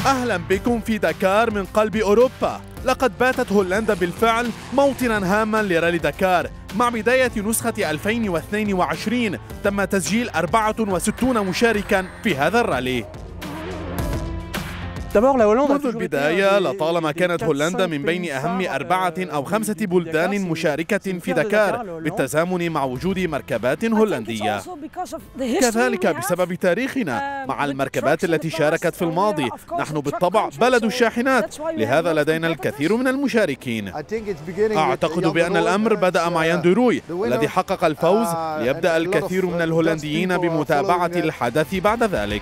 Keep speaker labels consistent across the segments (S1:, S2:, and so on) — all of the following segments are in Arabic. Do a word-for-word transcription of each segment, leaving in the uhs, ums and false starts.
S1: أهلا بكم في دكار من قلب أوروبا. لقد باتت هولندا بالفعل موطنا هاما لرالي دكار. مع بداية نسخة ألفين واثنين وعشرين تم تسجيل أربعة وستين مشاركا في هذا الرالي. منذ البداية لطالما كانت هولندا من بين أهم أربعة أو خمسة بلدان مشاركة في دكار بالتزامن مع وجود مركبات هولندية، كذلك بسبب تاريخنا مع المركبات التي شاركت في الماضي. نحن بالطبع بلد الشاحنات، لهذا لدينا الكثير من المشاركين. أعتقد بأن الأمر بدأ مع يان دوروي الذي حقق الفوز، ليبدأ الكثير من الهولنديين بمتابعة الحدث بعد ذلك.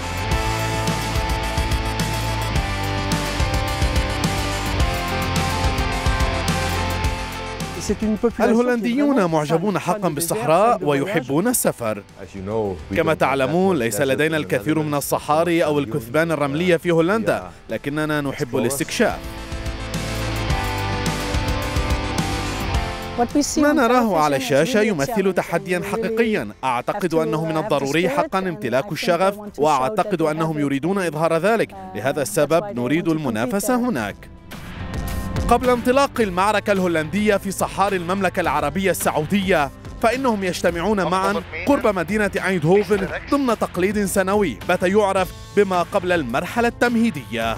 S1: الهولنديون معجبون حقا بالصحراء ويحبون السفر. كما تعلمون ليس لدينا الكثير من الصحاري أو الكثبان الرملية في هولندا، لكننا نحب الاستكشاف. ما نراه على الشاشة يمثل تحديا حقيقيا. أعتقد أنه من الضروري حقا امتلاك الشغف، وأعتقد أنهم يريدون إظهار ذلك. لهذا السبب نريد المنافسة هناك. قبل انطلاق المعركة الهولندية في صحاري المملكة العربية السعودية، فإنهم يجتمعون معا قرب مدينة ايندهوفن ضمن تقليد سنوي بات يعرف بما قبل المرحلة التمهيدية.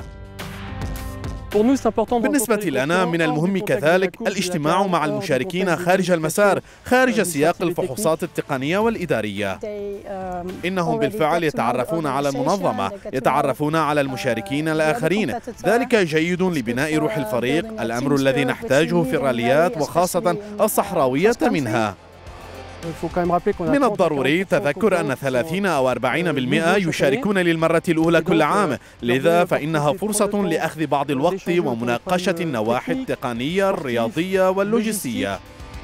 S1: بالنسبة لنا من المهم كذلك الاجتماع مع المشاركين خارج المسار، خارج سياق الفحوصات التقنية والإدارية. إنهم بالفعل يتعرفون على المنظمة، يتعرفون على المشاركين الآخرين. ذلك جيد لبناء روح الفريق، الأمر الذي نحتاجه في الراليات وخاصة الصحراوية منها. من الضروري تذكر أن ثلاثين أو أربعين بالمئة يشاركون للمرة الأولى كل عام، لذا فإنها فرصة لأخذ بعض الوقت ومناقشة النواحي التقنية الرياضية واللوجستية.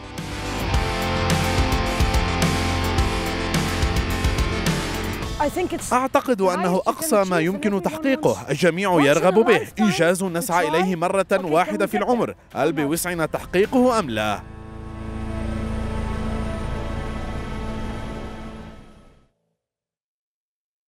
S1: أعتقد أنه أقصى ما يمكن تحقيقه، الجميع يرغب به، إنجاز نسعى إليه مرة واحدة في العمر. هل بوسعنا تحقيقه أم لا؟